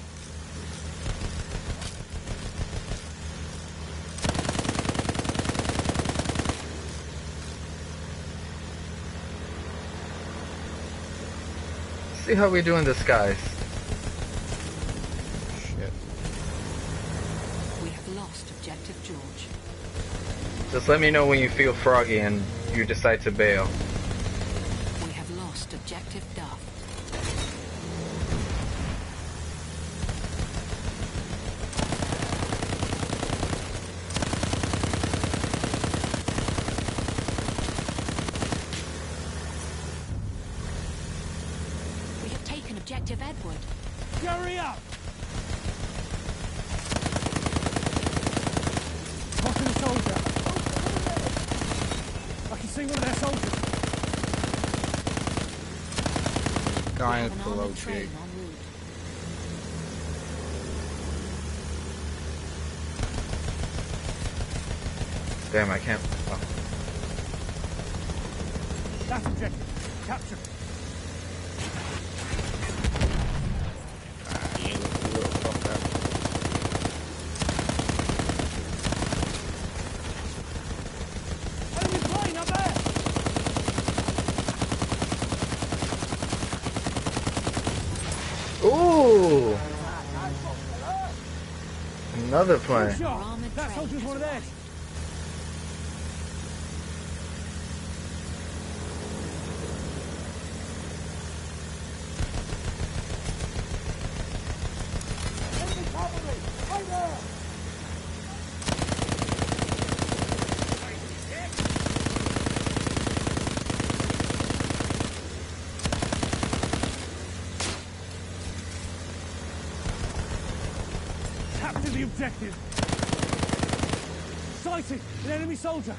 See how we do in disguise. Just let me know when you feel froggy and you decide to bail. We have lost objective Duff. We have taken objective Edward. Hurry up! Spotted a soldier. I can see one of their soldiers. Guy Have an below armored train G. en route. Damn, I can't. Oh. That's objective. Capture. You little fucker. Enemy plane up there! Ooh! Another Good plane. shot. Armored That train soldier's has one of theirs. arrived. Enemy cavalry! Right there! Capture the objective. Sighted! An enemy soldier!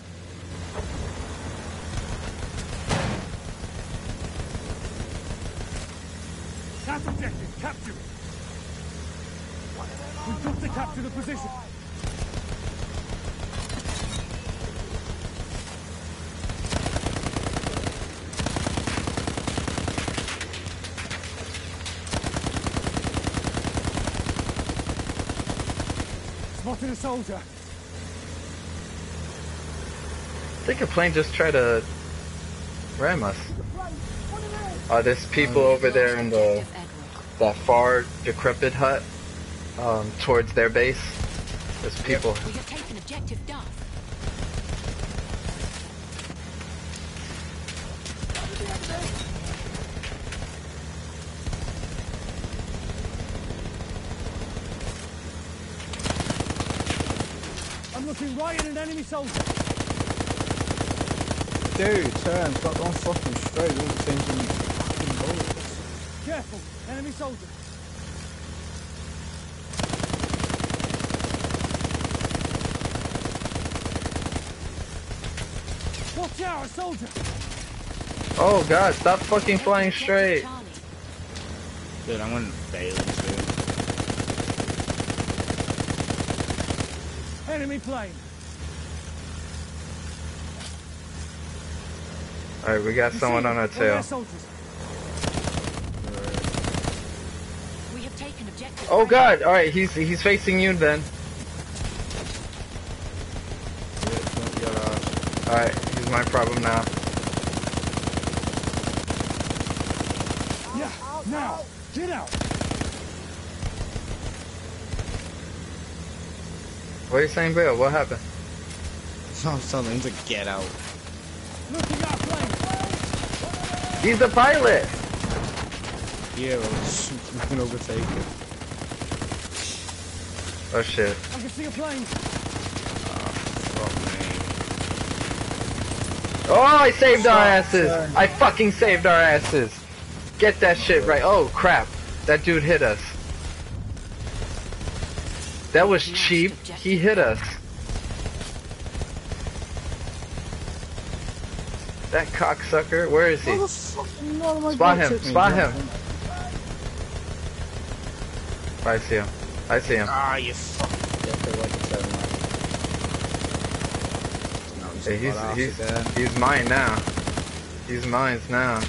That's objective. Capture it. We've got to capture the position. Spotted a soldier. I think a plane just tried to ram us. There's people over there in the Objective Edward. that far decrepit hut towards their base. There's people. We have taken objective Duff. I'm looking right at an enemy soldier. Dude, turn, stop on fucking straight, you won't change any fucking bullets. Careful, enemy soldier. Watch out, a soldier. Oh god, stop fucking flying straight. Charlie. Dude, I'm gonna bail into it. Enemy plane. Alright, we got someone on our One of their tail. soldiers. We have taken objective Oh Bravo. god, alright, he's facing you then. Alright, he's my problem now. Yeah, now, get out. What are you saying, Bill? What happened? I'm telling him to get out. Looking at plane. He's the pilot! Yeah, well, we can overtake it. Oh shit. I can see a plane. Fuck me. Oh, I saved our asses! I fucking saved our asses! Get that shit right. Oh crap. That dude hit us. That was cheap. He hit us. That cocksucker. Where is he? Spot him. Spot him. I see him. I see him. Ah, you fuck. Hey, he's mine now. He's mine now.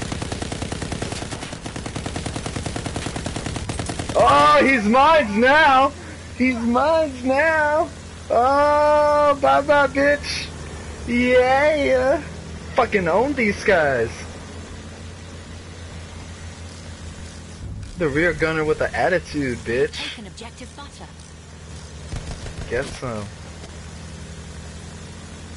Oh, he's mine now. He's mine now. Oh, bye bye, bitch. Yeah. Fucking own these guys. The rear gunner with the attitude, bitch. Taken objective Butter. Get some.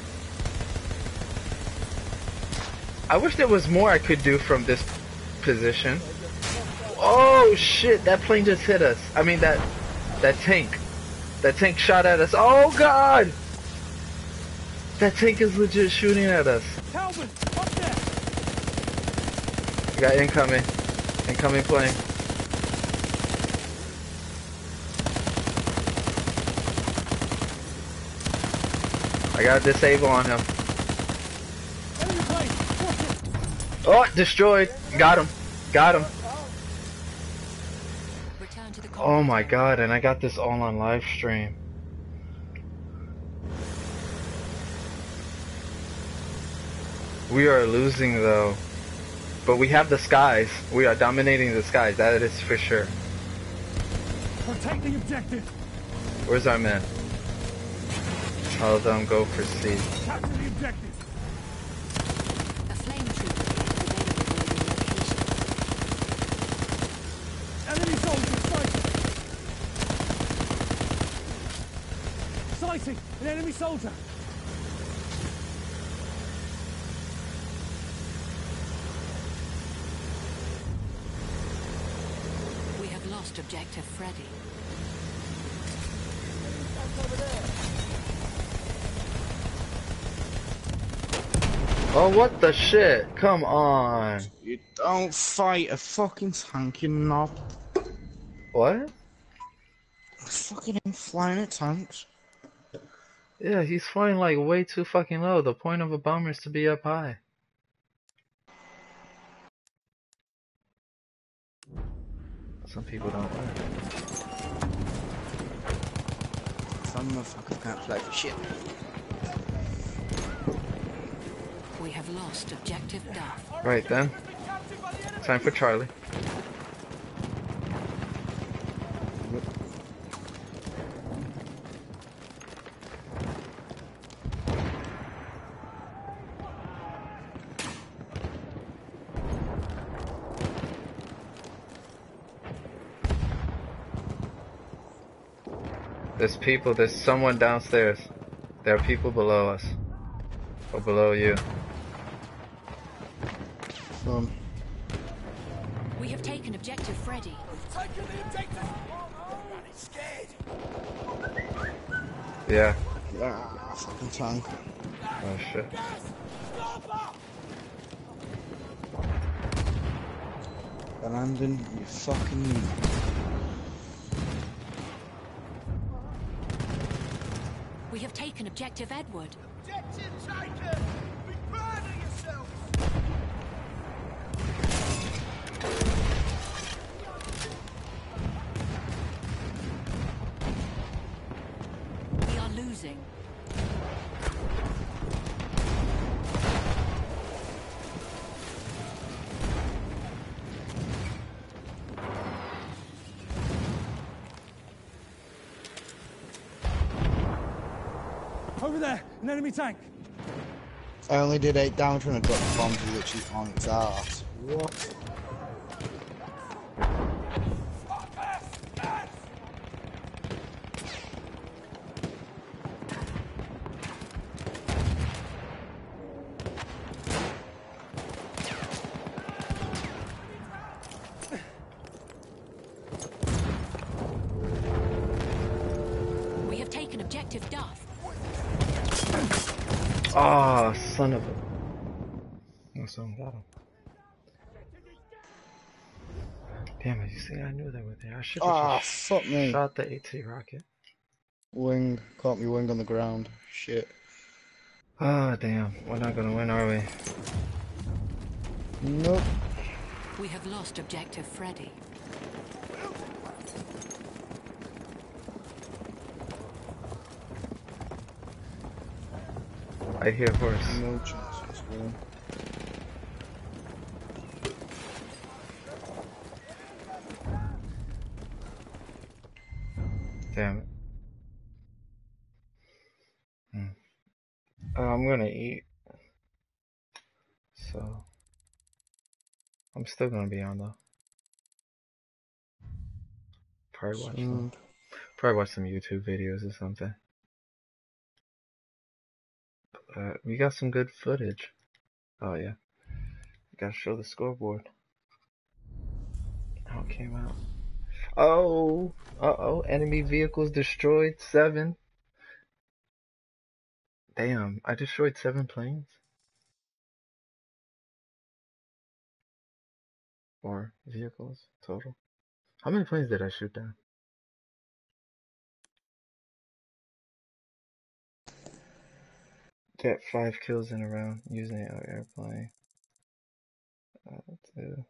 I wish there was more I could do from this position. Oh shit, that plane just hit us. I mean that tank. That tank shot at us. Oh god! That tank is legit shooting at us. Calvin, up there! We got incoming. Incoming plane. I got a disable on him. Enemy plane! Watch it! Oh, destroyed. Got him. Got him. Return to the Oh my god, and I got this all on live stream. We are losing though. But we have the skies. We are dominating the skies, that is for sure. Protect the objective! Where's our men? Tell them go for C. Capture the objective! A flame trooper kit is available near your location. Enemy soldier sighted! Sighting! An enemy soldier! We have lost objective Freddy. Oh, what the shit? Come on. You don't fight a fucking tank, you knob. What? Fucking him flying at tanks. Yeah, he's flying like way too fucking low. The point of a bomber is to be up high. Some people don't know. Some motherfuckers can't play for shit. We have lost objective Duff. Right then. Time for Charlie. There's someone downstairs. There are people below us. Or below you. We have taken objective Freddy. Taking the objective! And he's scared! Yeah. Ah, fucking tank. Oh shit. Brandon, you fucking... We have taken objective Edward. Objective taken! Be proud of yourselves! We are losing. Over there, an enemy tank! I only did 8 damage when I dropped the bomb literally on its ass. What? We have taken objective Duff. Oh, son of a... Oh, someone got him. Damn it, you see, I knew they were there. I should Ah, have fuck me. shot the AT rocket. Wing. Caught me wing on the ground. Shit. Oh, damn. We're not gonna win, are we? Nope. We have lost objective Freddy. I hear horse. No chances, bro. Damn it. I'm gonna eat. So... I'm still gonna be on though. Probably watch some YouTube videos or something. We got some good footage. Oh yeah. Gotta show the scoreboard. How it came out. Oh, enemy vehicles destroyed, 7. Damn, I destroyed 7 planes? Or vehicles, total. How many planes did I shoot down? Get 5 kills in a round using an airplane. 2,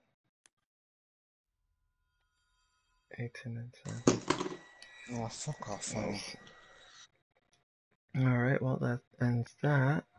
18 and 7. Oh, fuck off, Nice. Alright, well that ends that.